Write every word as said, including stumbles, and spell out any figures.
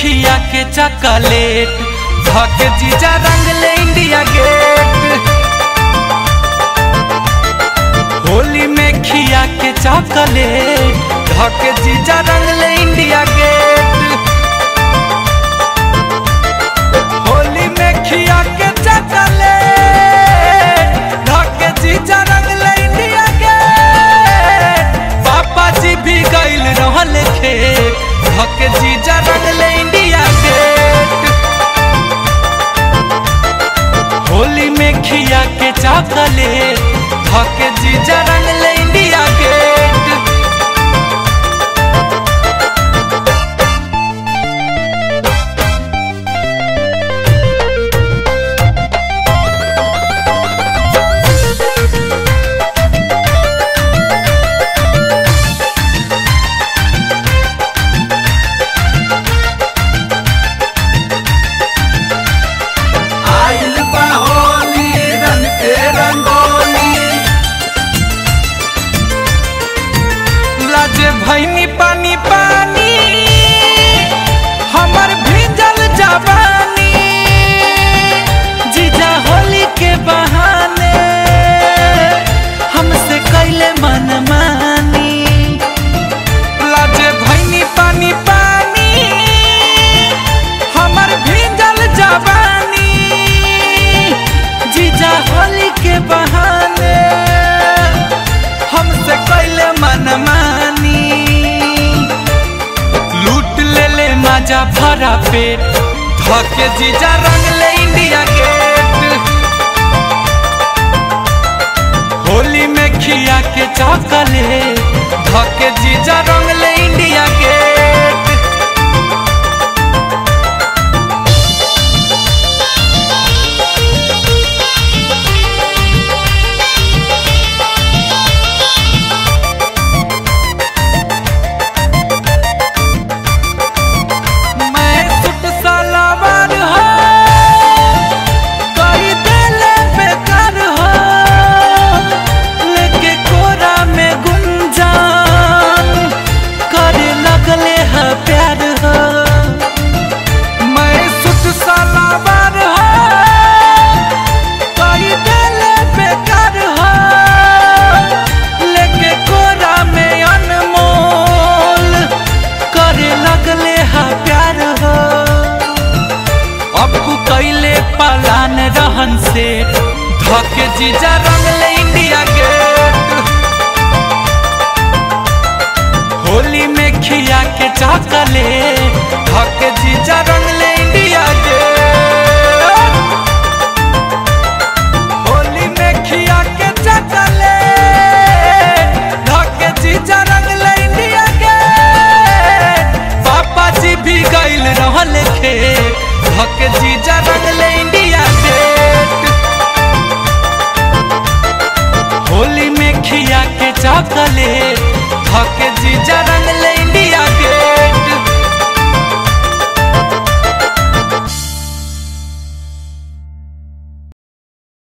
खिया के चॉकलेट धके जीजा रंगले इंडिया गेट। होली में खिया के चॉकलेट धके जीजा रंगले इंडिया गेट। होली में खिया के चॉकलेट धके जीजा रंगले इंडिया गेट। पापा जी भी गइल रहल खेत धके जीजा रंगले इंडिया गेट। होली में खिया के चॉकलेट धके जीजा रंगले इंडिया गेट। भैनी पानी पानी हमर भीजल जवानी जीजा होली के बहाने हमसे कैले मनमानी। लाजे भैनी पानी पानी हमर भीजल जवानी जीजा होली के बहाने हमसे कैले मनमानी। माजा भरा पेट धके जीजा रंगले इंडिया गेट। होली में खिया के चॉकलेट धके जीजा रंगले इंडिया गेट। पालान रहन से धके जीजा रंगले इंडिया गेट। होली में खिया के चॉकलेट धके जीजा रंगले इंडिया गेट। होली में खिया के चॉकलेट धके जीजा रंगले इंडिया गेट। पापा जी भी गइल रहल खेत धके जीजा रंगले इंडिया गेट। होली में खिया के चॉकलेट